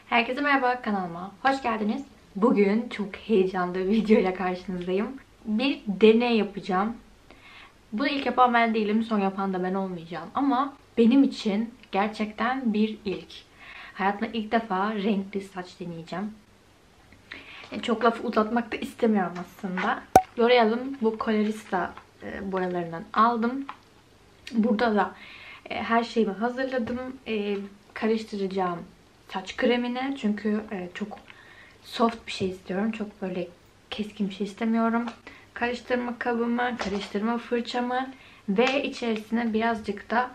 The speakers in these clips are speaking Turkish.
Herkese merhaba, kanalıma hoş geldiniz. Bugün çok heyecanlı bir videoyla karşınızdayım. Bir deney yapacağım. Bunu ilk yapan ben değilim, son yapan da ben olmayacağım. Ama benim için gerçekten bir ilk. Hayatımda ilk defa renkli saç deneyeceğim. Çok lafı uzatmak da istemiyorum aslında. L'Oreal'ın bu Colorista boyalarından aldım. Burada da her şeyimi hazırladım. Karıştıracağım saç kremini. Çünkü çok soft bir şey istiyorum. Çok böyle keskin bir şey istemiyorum. Karıştırma kabımı, karıştırma fırçamı ve içerisine birazcık da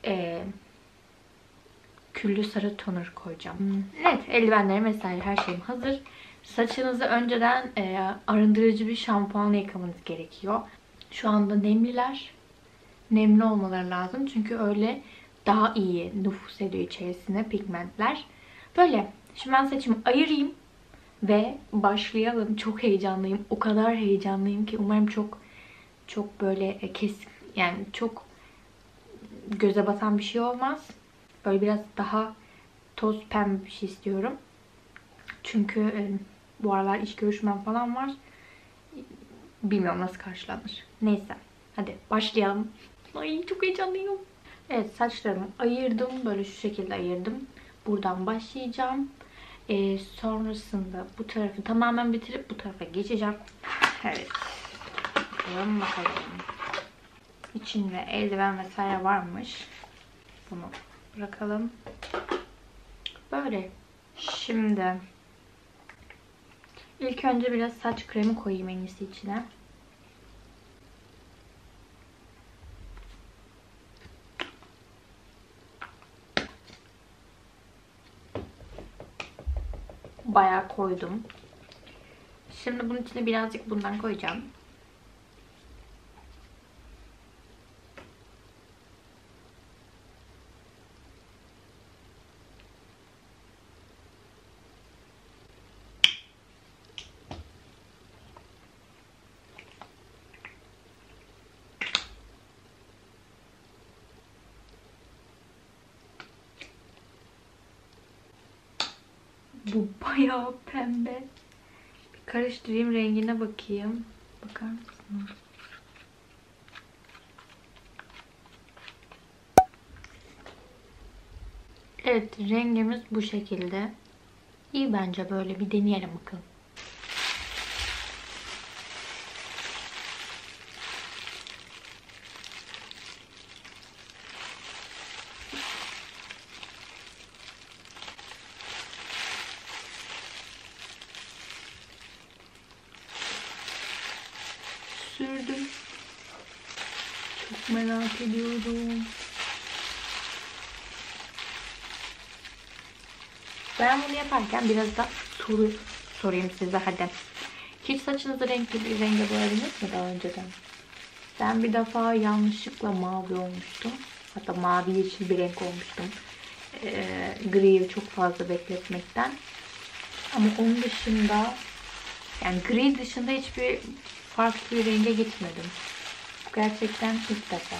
küllü sarı toner koyacağım. Evet, eldivenlerim vesaire her şeyim hazır. Saçınızı önceden arındırıcı bir şampuanla yıkamanız gerekiyor. Şu anda nemliler. Nemli olmaları lazım. Çünkü öyle daha iyi nüfuz ediyor içerisine pigmentler. Böyle. Şimdi ben saçımı ayırayım ve başlayalım. Çok heyecanlıyım. O kadar heyecanlıyım ki umarım çok böyle yani çok göze batan bir şey olmaz. Böyle biraz daha toz pembe bir şey istiyorum. Çünkü bu aralar iş görüşmem falan var. Bilmiyorum nasıl karşılanır. Neyse. Hadi başlayalım. Ay çok heyecanlıyım. Evet, saçlarımı ayırdım. Böyle şu şekilde ayırdım. Buradan başlayacağım. Sonrasında bu tarafı tamamen bitirip bu tarafa geçeceğim. Evet. Bakalım. İçinde eldiven vesaire varmış. Bunu bırakalım. Böyle. Şimdi ilk önce biraz saç kremi koyayım en iyisi içine. Bayağı koydum. Şimdi bunun içine birazcık bundan koyacağım. Bu bayağı pembe. Bir karıştırayım, rengine bakayım. Bakar mısınız? Evet, rengimiz bu şekilde. İyi bence, böyle bir deneyelim bakalım. Sürdüm. Çok merak ediyorum. Ben bunu yaparken biraz da soru sorayım size hadi. Hiç saçınızı renkli bir renge boyadınız mı daha önceden? Ben bir defa yanlışlıkla mavi olmuştum. Hatta mavi yeşil bir renk olmuştum. Griyi çok fazla bekletmekten. Ama onun dışında, yani gri dışında hiçbir farklı bir renge gitmedim. Gerçekten ilk defa.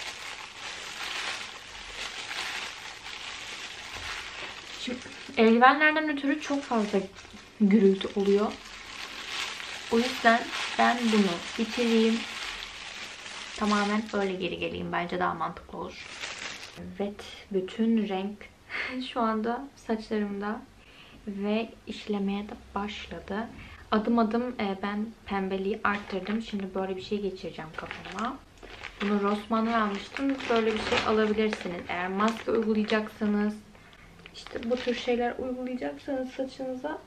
Şimdi eldivenlerden ötürü çok fazla gürültü oluyor. O yüzden ben bunu bitireyim. Tamamen öyle geri geleyim. Bence daha mantıklı olur. Evet, bütün renk şu anda saçlarımda ve işlemeye de başladı. Adım adım ben pembeliği arttırdım. Şimdi böyle bir şey geçireceğim kafama. Bunu Rossmann'dan almıştım. Böyle bir şey alabilirsiniz. Eğer maske uygulayacaksanız, işte bu tür şeyler uygulayacaksanız saçınıza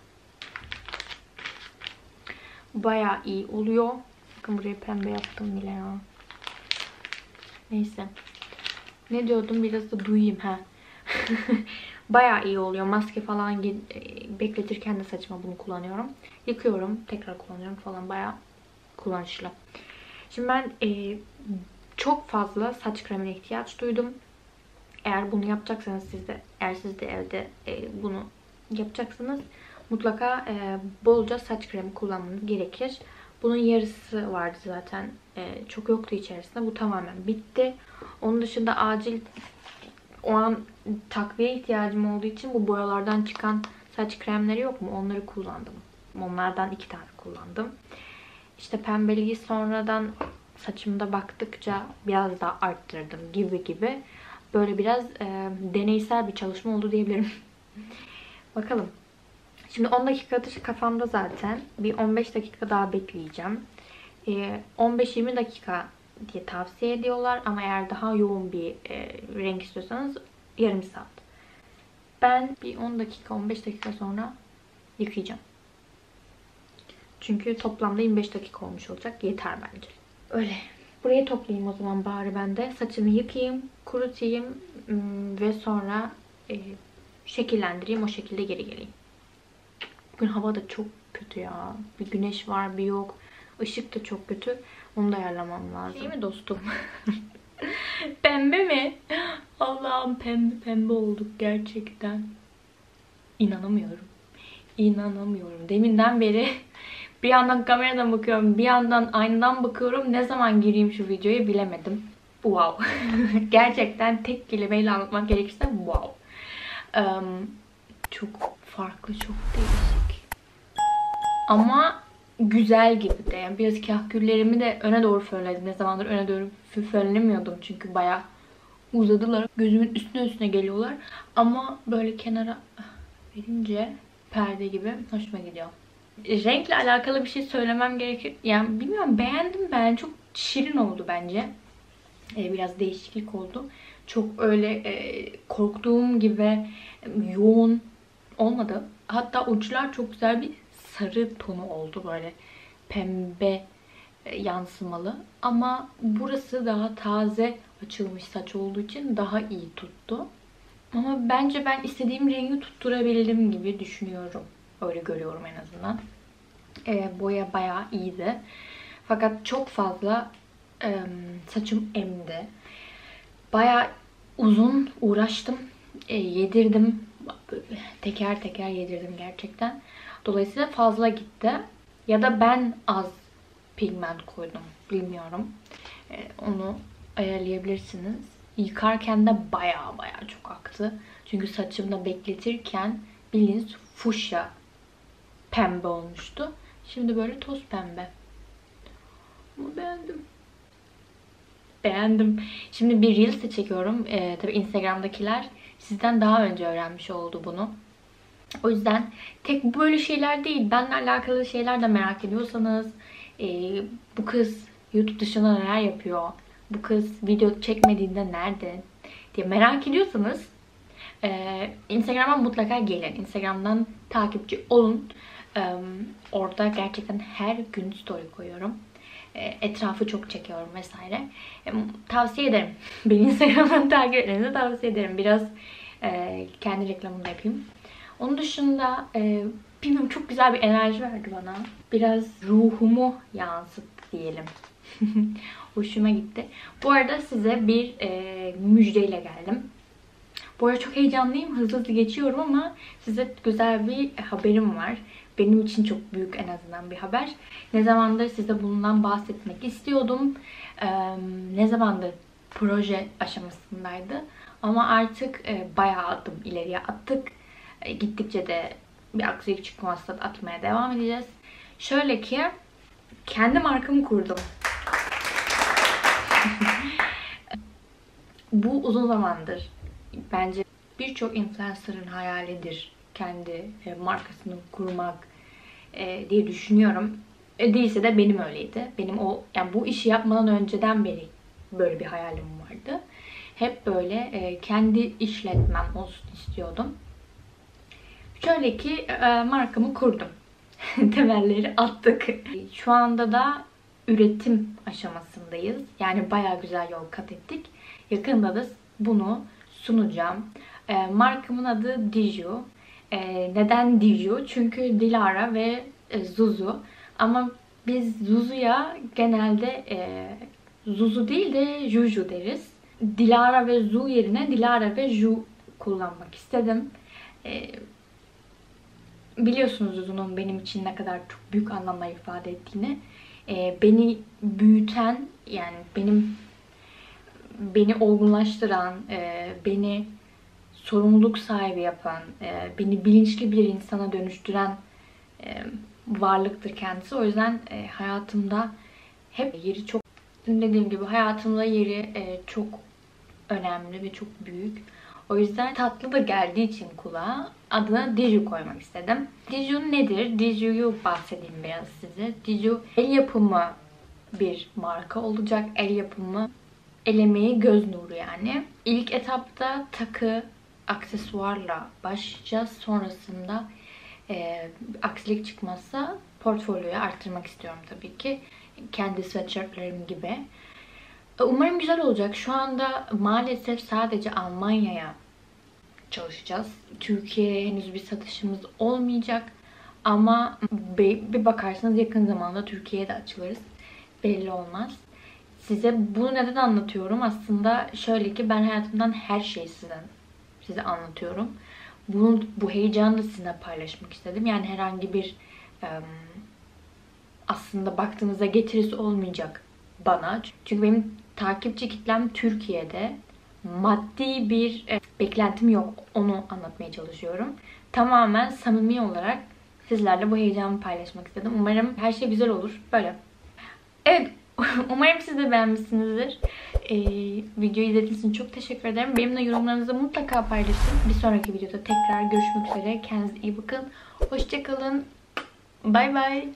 bayağı iyi oluyor. Bakın burayı pembe yaptım bile ya. Neyse. Ne diyordum? Biraz da duyayım ha. Bayağı iyi oluyor. Maske falan bekletirken de saçıma bunu kullanıyorum. Yıkıyorum. Tekrar kullanıyorum falan. Bayağı kullanışlı. Şimdi ben çok fazla saç kremine ihtiyaç duydum. Eğer bunu yapacaksanız eğer siz de evde bunu yapacaksanız mutlaka bolca saç kremi kullanmanız gerekir. Bunun yarısı vardı zaten. Çok yoktu içerisinde. Bu tamamen bitti. Onun dışında acil o an takviye ihtiyacım olduğu için bu boyalardan çıkan saç kremleri yok mu? Onları kullandım. Onlardan 2 tane kullandım. İşte pembeliği sonradan saçımda baktıkça biraz daha arttırdım gibi. Böyle biraz deneysel bir çalışma oldu diyebilirim. Bakalım. Şimdi 10 dakika atışı kafamda zaten. Bir 15 dakika daha bekleyeceğim. 15-20 dakika diye tavsiye ediyorlar. Ama eğer daha yoğun bir renk istiyorsanız yarım saat. Ben bir 10 dakika 15 dakika sonra yıkayacağım. Çünkü toplamda 25 dakika olmuş olacak. Yeter bence. Öyle. Burayı toplayayım o zaman bari ben de. Saçımı yıkayayım, kurutayım ve sonra şekillendireyim. O şekilde geri geleyim. Bugün hava da çok kötü ya. Bir güneş var, bir yok. Işık da çok kötü. Onu da ayarlamam lazım. Değil mi dostum? Pembe mi? Allah'ım pembe olduk gerçekten. İnanamıyorum. İnanamıyorum. Deminden beri bir yandan kameradan bakıyorum, bir yandan aynadan bakıyorum. Ne zaman gireyim şu videoya bilemedim. Wow. Gerçekten tek kelimeyle anlatmak gerekirse wow. Çok farklı, çok değişik. Ama güzel gibi de. Yani biraz kahküllerimi de öne doğru fönledim. Ne zamandır öne doğru fönlemiyordum çünkü bayağı uzadılar. Gözümün üstüne geliyorlar. Ama böyle kenara verince perde gibi hoşuma gidiyor. Renkle alakalı bir şey söylemem gerekir. Yani bilmiyorum, beğendim ben. Çok şirin oldu bence. Biraz değişiklik oldu. Çok öyle korktuğum gibi yoğun olmadı. Hatta uçlar çok güzel bir sarı tonu oldu. Böyle pembe yansımalı. Ama burası daha taze açılmış saç olduğu için daha iyi tuttu. Ama bence ben istediğim rengi tutturabildim gibi düşünüyorum. Öyle görüyorum en azından. Boya bayağı iyiydi. Fakat çok fazla saçım emdi. Bayağı uzun uğraştım. Yedirdim. Teker teker yedirdim gerçekten. Dolayısıyla fazla gitti. Ya da ben az pigment koydum. Bilmiyorum. Onu ayarlayabilirsiniz. Yıkarken de bayağı çok aktı. Çünkü saçımda bekletirken bildiğiniz fuşya pembe olmuştu. Şimdi böyle toz pembe. Ama beğendim. Beğendim. Şimdi bir Reels de çekiyorum. Tabii Instagram'dakiler sizden daha önce öğrenmiş oldu bunu. O yüzden tek böyle şeyler değil. Benimle alakalı şeyler de merak ediyorsanız, bu kız YouTube dışında neler yapıyor, bu kız video çekmediğinde nerede diye merak ediyorsanız Instagram'a mutlaka gelin. Instagram'dan takipçi olun. Orada gerçekten her gün story koyuyorum. Etrafı çok çekiyorum vesaire. Tavsiye ederim. Beni Instagram'dan takip etmenizi tavsiye ederim. Biraz kendi reklamını da yapayım. Onun dışında bilmiyorum, çok güzel bir enerji verdi bana. Biraz ruhumu yansıttı diyelim. Hoşuma gitti. Bu arada size bir müjdeyle geldim. Bu arada çok heyecanlıyım. Hızlı geçiyorum ama size güzel bir haberim var. Benim için çok büyük en azından bir haber. Ne zamandır size bundan bahsetmek istiyordum. Ne zamandır proje aşamasındaydı. Ama artık bayağı adım ileriye attık. Gittikçe de bir aksilik çıkmazsa atmaya devam edeceğiz. Şöyle ki kendi markamı kurdum. Bu uzun zamandır bence birçok influencer'ın hayalidir. Kendi markasını kurmak diye düşünüyorum. Değilse de benim öyleydi. Benim yani bu işi yapmadan önceden beri böyle bir hayalim vardı. Hep böyle kendi işletmem olsun istiyordum. Şöyle ki markamı kurdum. Temelleri attık. Şu anda da üretim aşamasındayız. Yani bayağı güzel yol kat ettik. Yakında da bunu sunacağım. Markamın adı Diju. Neden Diju? Çünkü Dilara ve Zuzu. Ama biz Zuzu'ya genelde Zuzu değil de Juju deriz. Dilara ve Zu yerine Dilara ve Ju kullanmak istedim. Biliyorsunuz Zuzu'nun benim için ne kadar çok büyük anlamlar ifade ettiğini. Beni büyüten, yani beni olgunlaştıran, beni sorumluluk sahibi yapan, beni bilinçli bir insana dönüştüren varlıktır kendisi. O yüzden hayatımda hep yeri çok, dediğim gibi hayatımda yeri çok önemli ve çok büyük. O yüzden tatlı da geldiği için kulağa adına Diju koymak istedim. Diju nedir? Diju'yu bahsedeyim biraz size. Diju el yapımı bir marka olacak. El yapımı, el emeği, göz nuru yani. İlk etapta takı, aksesuarla başlayacağız. Sonrasında aksilik çıkmazsa portfolyoyu arttırmak istiyorum tabii ki. Kendi sweatshirtlerim gibi. Umarım güzel olacak. Şu anda maalesef sadece Almanya'ya çalışacağız. Türkiye'ye henüz bir satışımız olmayacak. Ama bir bakarsanız yakın zamanda Türkiye'ye de açılırız. Belli olmaz. Size bunu neden anlatıyorum? Aslında şöyle ki ben hayatımdan her şeyi size anlatıyorum. Bu heyecanı da sizinle paylaşmak istedim. Yani herhangi bir aslında baktığınızda getirisi olmayacak bana. Çünkü benim takipçi kitlem Türkiye'de. Maddi bir beklentim yok. Onu anlatmaya çalışıyorum. Tamamen samimi olarak sizlerle bu heyecanı paylaşmak istedim. Umarım her şey güzel olur. Böyle. Evet. Umarım siz de beğenmişsinizdir. Videoyu izlediğiniz için çok teşekkür ederim. Benimle yorumlarınızı mutlaka paylaşın. Bir sonraki videoda tekrar görüşmek üzere. Kendinize iyi bakın. Hoşça kalın. Bay bay.